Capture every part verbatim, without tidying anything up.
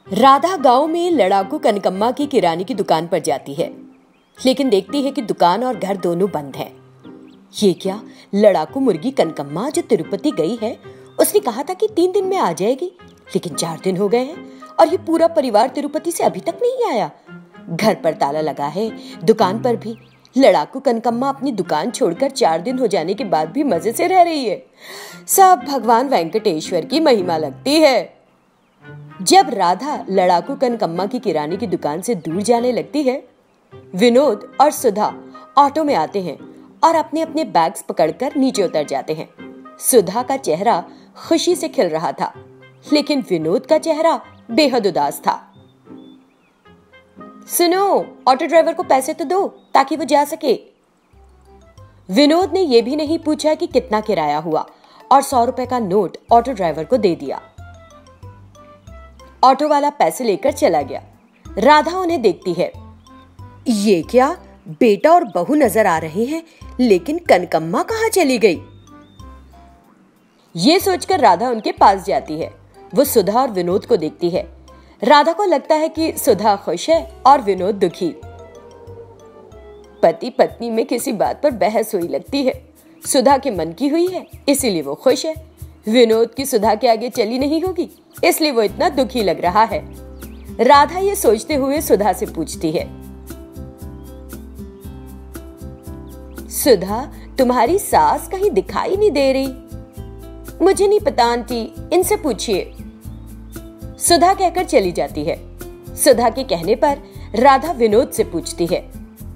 राधा गांव में लड़ाकू कनकम्मा की किराने की दुकान पर जाती है, लेकिन देखती है कि दुकान और घर दोनों बंद हैं। ये क्या, लड़ाकू मुर्गी कनकम्मा जो तिरुपति गई है, उसने कहा था कि तीन दिन में आ जाएगी, लेकिन चार दिन हो गए हैं और ये पूरा परिवार तिरुपति से अभी तक नहीं आया। घर पर ताला लगा है, दुकान पर भी। लड़ाकू कनकम्मा अपनी दुकान छोड़कर चार दिन हो जाने के बाद भी मजे से रह रही है। सब भगवान वेंकटेश्वर की महिमा लगती है। जब राधा लड़ाकू कनकम्मा की किराने की दुकान से दूर जाने लगती है, विनोद और सुधा ऑटो में आते हैं और अपने अपने बैग्स पकड़कर नीचे उतर जाते हैं। सुधा का चेहरा खुशी से खिल रहा था, लेकिन विनोद का चेहरा बेहद उदास था। सुनो, ऑटो ड्राइवर को पैसे तो दो ताकि वो जा सके। विनोद ने यह भी नहीं पूछा कि कितना किराया हुआ और सौ रुपए का नोट ऑटो ड्राइवर को दे दिया। ऑटो वाला पैसे लेकर चला गया। राधा उन्हें देखती है। ये क्या, बेटा और बहू नजर आ रहे हैं, लेकिन कनकम्मा कहाँ चली गई? ये सोचकर राधा उनके पास जाती है। वो सुधा और विनोद को देखती है। राधा को लगता है कि सुधा खुश है और विनोद दुखी। पति पत्नी में किसी बात पर बहस हुई लगती है। सुधा के मन की हुई है, इसीलिए वो खुश है। विनोद की सुधा के आगे चली नहीं होगी, इसलिए वो इतना दुखी लग रहा है। राधा ये सोचते हुए सुधा से पूछती है, सुधा, तुम्हारी सास कहीं दिखाई नहीं दे रही? मुझे नहीं पता आंटी, इनसे पूछिए। सुधा कहकर चली जाती है। सुधा के कहने पर राधा विनोद से पूछती है,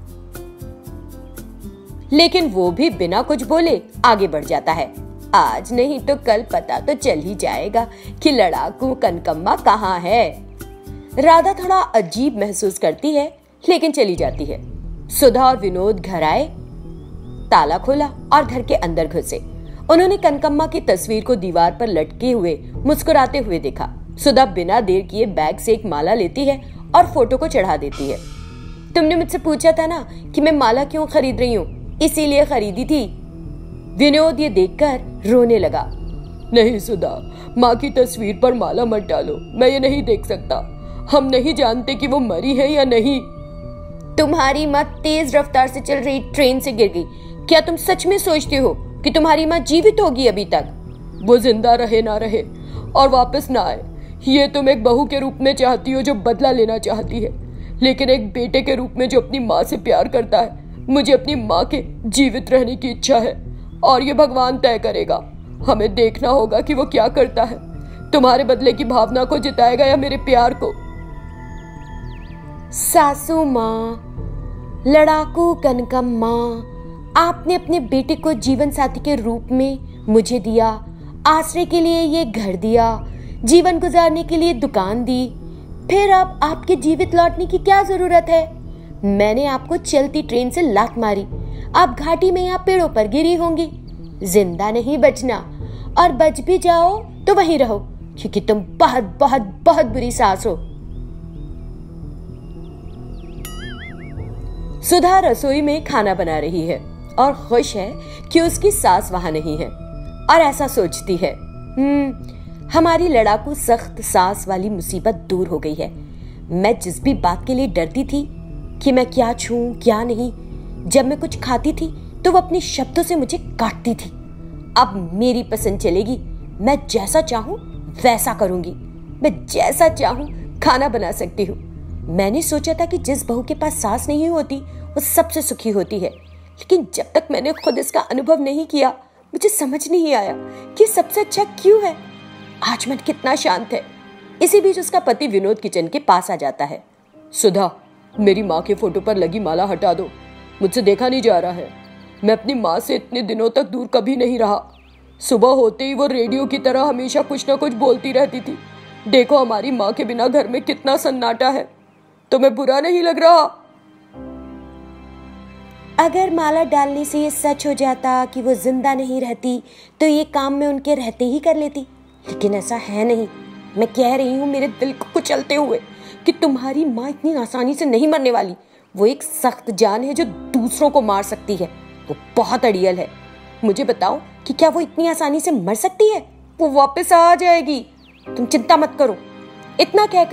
लेकिन वो भी बिना कुछ बोले आगे बढ़ जाता है। आज नहीं तो कल पता तो चल ही जाएगा कि लड़ाकू कनकम्मा कहाँ है। राधा थोड़ा अजीब महसूस करती है, लेकिन चली जाती है। सुधा और विनोद घर आए, ताला खोला और घर के अंदर घुसे। उन्होंने कनकम्मा की तस्वीर को दीवार पर लटके हुए मुस्कुराते हुए देखा। सुधा बिना देर किए बैग से एक माला लेती है और फोटो को चढ़ा देती है। तुमने मुझसे पूछा था ना कि मैं माला क्यों खरीद रही हूँ, इसीलिए खरीदी थी। विनोद ये देखकर रोने लगा। नहीं सुधा, माँ की तस्वीर पर माला मत डालो, मैं ये नहीं देख सकता। हम नहीं जानते कि वो मरी है या नहीं। तुम्हारी माँ तेज रफ्तार से चल रही ट्रेन से गिर गई। क्या तुम सच में सोचते हो कि तुम्हारी माँ जीवित होगी अभी तक? वो जिंदा रहे ना रहे और वापस ना आए, ये तुम एक बहू के रूप में चाहती हो जो बदला लेना चाहती है, लेकिन एक बेटे के रूप में जो अपनी माँ से प्यार करता है। मुझे अपनी माँ के जीवित रहने की इच्छा है और ये भगवान तय करेगा। हमें देखना होगा कि वो क्या करता है, तुम्हारे बदले की भावना को जिताएगा या मेरे प्यार को। सासू माँ, लड़ाकू कनकम्मा, आपने अपने बेटे को जीवन साथी के रूप में मुझे दिया, आश्रय के लिए ये घर दिया, जीवन गुजारने के लिए दुकान दी, फिर अब आपके जीवित लौटने की क्या जरूरत है? मैंने आपको चलती ट्रेन से लात मारी, आप घाटी में या पेड़ों पर गिरी होंगी। जिंदा नहीं बचना, और बच भी जाओ तो वहीं रहो, क्योंकि तुम बहुत बहुत बहुत बुरी सास हो। सुधा रसोई में खाना बना रही है और खुश है कि उसकी सास वहां नहीं है, और ऐसा सोचती है, हम्म हमारी लड़ाकू सख्त सास वाली मुसीबत दूर हो गई है। मैं जिस भी बात के लिए डरती थी कि मैं क्या छूं क्या नहीं, जब मैं कुछ खाती थी तो वो अपने शब्दों से मुझे काटती थी। अब मेरी पसंद चलेगी, मैं जैसा चाहूं वैसा करूंगी, मैं जैसा चाहूं खाना बना सकती हूँ। मैंने सोचा था कि जिस बहू के पास सास नहीं होती वो सबसे सुखी होती है, लेकिन जब तक मैंने खुद इसका अनुभव नहीं किया, मुझे समझ नहीं आया कि सबसे अच्छा क्यों है। आज मन कितना शांत है। इसी बीच उसका पति विनोद किचन के पास आ जाता है। सुधा, मेरी माँ के फोटो पर लगी माला हटा दो, मुझसे देखा नहीं जा रहा है। मैं अपनी माँ से इतने दिनों तक दूर कभी नहीं रहा। सुबह होते ही वो रेडियो की तरह हमेशा कुछ ना कुछ बोलती रहती थी। देखो हमारी माँ के बिना घर में कितना सन्नाटा है। तुम्हें बुरा नहीं लग रहा? अगर माला डालने से ये सच हो जाता कि वो जिंदा नहीं रहती, तो ये काम मैं उनके रहते ही कर लेती, लेकिन ऐसा है नहीं। मैं कह रही हूँ मेरे दिल को कुचलते हुए कि तुम्हारी माँ इतनी आसानी से नहीं मरने वाली। वो एक सख्त जान है जो दूसरों को मार सकती है। वो बहुत अड़ियल है। मुझे बताओ कि क्या वो इतनी आसानी से मर सकती है? वो वापस आ जाएगी, तुम चिंता मत करो। इतना कहकर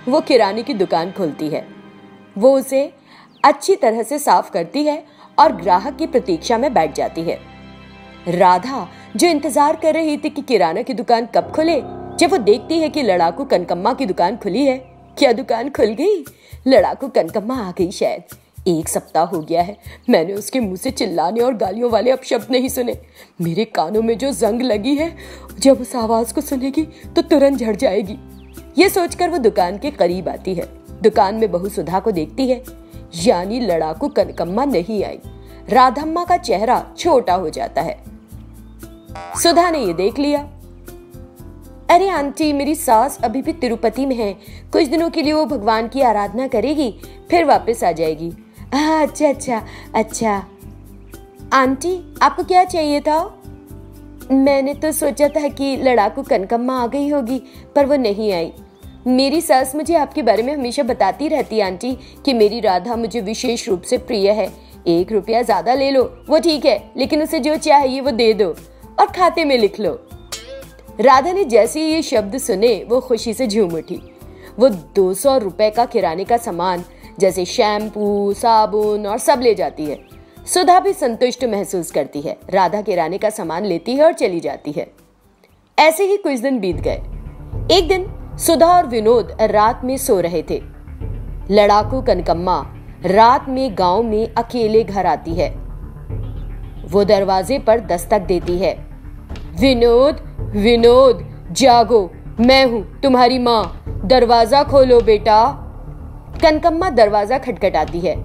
वो किराने की दुकान खोलती है। वो उसे अच्छी तरह से साफ करती है और ग्राहक की प्रतीक्षा में बैठ जाती है। राधा जो इंतजार कर रही थी कि किराना की दुकान कब खुले, जब वो देखती है कि लड़ाकू कनकम्मा की दुकान खुली है। क्या दुकान खुल गई? लड़ाकू कनकम्मा आ गई। शायद एक सप्ताह हो गया है मैंने उसके मुंह से चिल्लाने और गालियों वाले अपशब्द नहीं सुने। मेरे कानों में जो जंग लगी है, जब उस आवाज को सुनेगी तो तुरंत झड़ जाएगी। ये सोचकर वो दुकान के करीब आती है। दुकान में बहू सुधा को देखती है, यानी लड़ाकू कनकम्मा नहीं आई। राधम्मा का चेहरा छोटा हो जाता है। सुधा ने ये देख लिया। अरे आंटी, मेरी सास अभी भी तिरुपति में है, कुछ दिनों के लिए वो भगवान की आराधना करेगी, फिर वापस आ जाएगी। अच्छा अच्छा अच्छा। आंटी, आपको क्या चाहिए था? मैंने तो सोचा था कि लड़ाकू कनकम्मा आ गई होगी, पर वो नहीं आई। मेरी सास मुझे आपके बारे में हमेशा बताती रहती है आंटी कि मेरी राधा मुझे विशेष रूप से प्रिय है। एक रुपया ज्यादा ले लो वो ठीक है, लेकिन उसे जो चाहिए वो दे दो और खाते में लिख लो। राधा ने जैसे ही ये शब्द सुने वो खुशी से झूम उठी। वो दो सौ रुपए का किराने का सामान जैसे शैम्पू, साबुन और सब ले जाती है। सुधा भी संतुष्ट महसूस करती है। राधा किराने का सामान लेती है और चली जाती है। ऐसे ही कुछ दिन बीत गए। एक दिन सुधा और विनोद रात में सो रहे थे। लड़ाकू कनकम्मा रात में गांव में अकेले घर आती है। वो दरवाजे पर दस्तक देती है। विनोद, विनोद, जागो, मैं हूं तुम्हारी माँ, दरवाजा खोलो बेटा। कनकम्मा दरवाजा खटखटाती है।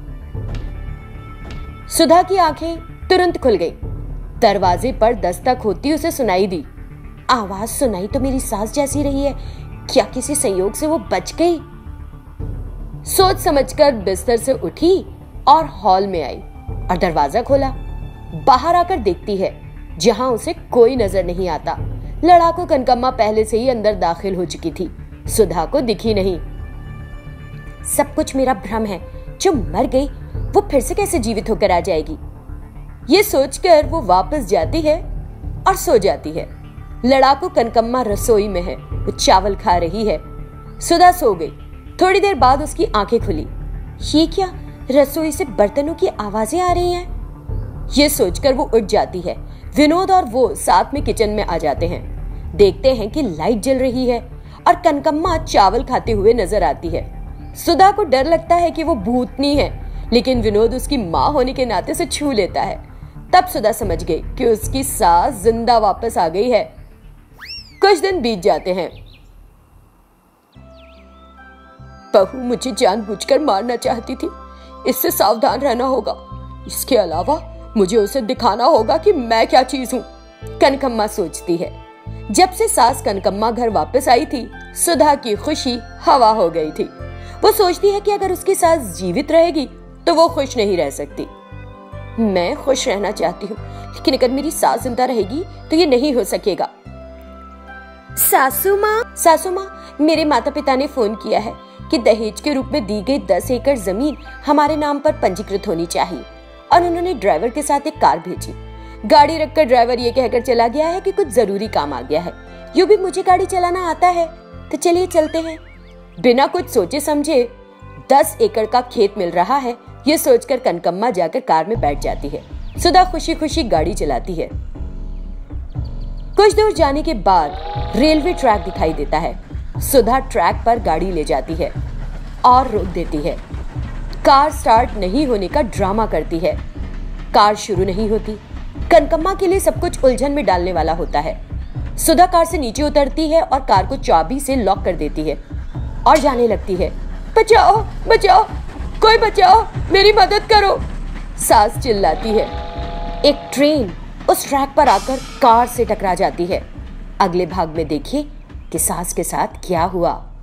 सुधा की आंखें तुरंत खुल गई। दरवाजे पर दस्तक होती उसे सुनाई दी। आवाज सुनाई तो मेरी सास जैसी रही है। क्या किसी संयोग से वो बच गई? सोच समझकर बिस्तर से उठी और हॉल में आई और दरवाजा खोला। बाहर आकर देखती है, जहां उसे कोई नजर नहीं आता। लड़ाकू कनकम्मा पहले से ही अंदर दाखिल हो चुकी थी। सुधा को दिखी नहीं। सब कुछ मेरा भ्रम है। जो मर गई वो फिर से कैसे जीवित होकर आ जाएगी? ये सोचकर वो वापस जाती है और सो जाती है। लड़ाकू कनकम्मा रसोई में है। वो चावल खा रही है। सुधा सो गई। थोड़ी देर बाद उसकी आंखें खुली। ये क्या, रसोई से बर्तनों की आवाजें आ रही हैं। ये सोचकर वो उठ जाती है। विनोद और वो साथ में किचन में आ जाते हैं। देखते हैं कि लाइट जल रही है और कनकम्मा चावल खाते हुए नजर आती है। सुधा को डर लगता है कि वो भूतनी है, लेकिन विनोद उसकी माँ होने के नाते उसे छू लेता है। तब सुधा समझ गई कि उसकी सास जिंदा वापस आ गई है। कुछ दिन बीत जाते हैं। बहू मुझे जानबूझकर मारना चाहती थी, इससे सावधान रहना होगा। इसके अलावा मुझे उसे दिखाना होगा कि मैं क्या चीज हूं, कनकम्मा सोचती है। जब से सास कनकम्मा घर वापस आई थी, सुधा की खुशी हवा हो गई थी। वो सोचती है कि अगर उसकी सास जीवित रहेगी तो वो खुश नहीं रह सकती। मैं खुश रहना चाहती हूँ, लेकिन अगर मेरी सास जिंदा रहेगी तो ये नहीं हो सकेगा। सासू माँ, सासू माँ, मेरे माता पिता ने फोन किया है कि दहेज के रूप में दी गई दस एकड़ जमीन हमारे नाम पर पंजीकृत होनी चाहिए, और उन्होंने ड्राइवर के साथ एक कार भेजी। गाड़ी रखकर ड्राइवर ये कहकर चला गया है कि कुछ जरूरी काम आ गया है। यूं भी मुझे गाड़ी चलाना आता है, तो चलिए चलते हैं। बिना कुछ सोचे समझे दस एकड़ का खेत मिल रहा है, ये सोचकर कनकम्मा जाकर कार में बैठ जाती है। सुधा खुशी खुशी गाड़ी चलाती है। कुछ दूर जाने के बाद रेलवे ट्रैक दिखाई देता है। सुधा ट्रैक पर गाड़ी ले जाती है और रोक देती है। कार स्टार्ट नहीं होने का ड्रामा करती है। कार शुरू नहीं होती। कनकम्मा के लिए सब कुछ उलझन में डालने वाला होता है। सुधा कार से नीचे उतरती है और कार को चाबी से लॉक कर देती है और जाने लगती है। बचाओ, बचाओ, कोई बचाओ, मेरी मदद करो, सास चिल्लाती है। एक ट्रेन उस ट्रैक पर आकर कार से टकरा जाती है। अगले भाग में देखिए कि सास के साथ क्या हुआ।